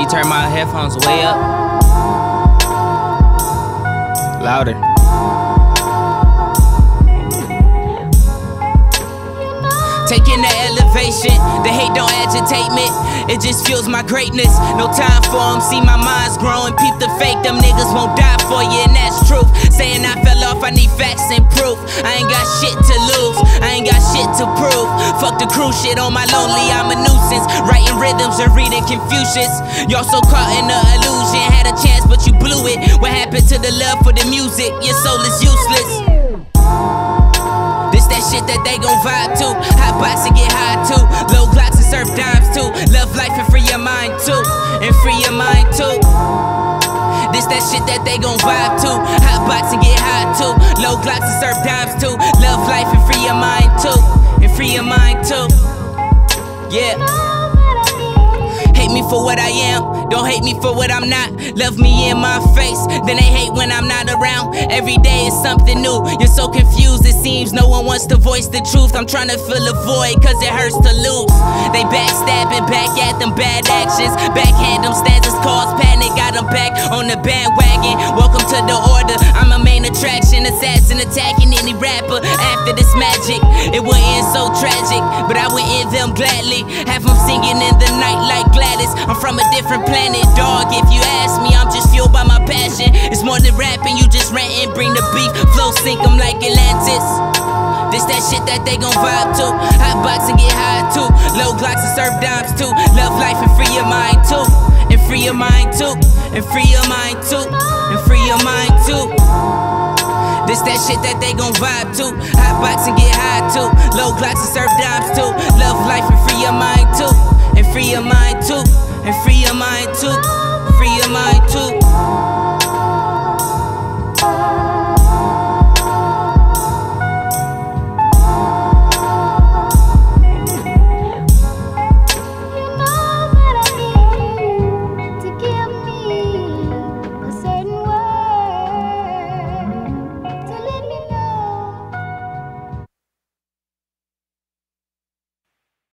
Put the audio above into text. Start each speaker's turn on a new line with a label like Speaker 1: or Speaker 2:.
Speaker 1: turn my headphones way up. Louder. Taking the elevation, the hate don't agitate me. It just fuels my greatness. No time for them, see my mind's growing. Peep the fake, them niggas won't die for you, and that's truth. Saying I fell off, I need facts and proof. I ain't got shit to lose, I ain't got shit to prove. Fuck the crew shit on my lonely, I'm a nuisance. Writing rhythms and reading Confucius. Y'all so caught in the illusion. Had a chance but you blew it. What happened to the love for the music? Your soul is useless. This that shit that they gon' vibe to. Hot box and get high too. Low glocks and surf dimes too. Love life and free your mind too. And free your mind too. This that shit that they gon' vibe to. Hot box and get high too. Low glocks and surf dimes too. Love life and free your mind too. And free your mind too. Yeah. Hate me for what I am, don't hate me for what I'm not. Love me in my face, then they hate when I'm not around. Every day is something new, you're so confused. It seems no one wants to voice the truth. I'm trying to fill a void cause it hurts to lose. They backstabbing, back at them bad actions. Backhand them stanzas, cause panic. Got them back on the bandwagon. Welcome to the order, I'm a main attraction. Assassin attacking any rapper after this magic. It would end so tragic, but I would end them gladly. Have them singing in the night like Gladys. I'm from a different planet, dog. If you ask me, I'm just fueled by my passion. It's more than rapping, you just ranting. Bring the beef, flow sink 'em like Atlantis. This that shit that they gon' vibe to. Hot box and get high too. Low glocks and surf dimes too. Love life and free your mind too. And free your mind too. And free your mind too. And free your mind too. This that shit that they gon' vibe to. Hot box and get high too. Low glocks and surf dimes too.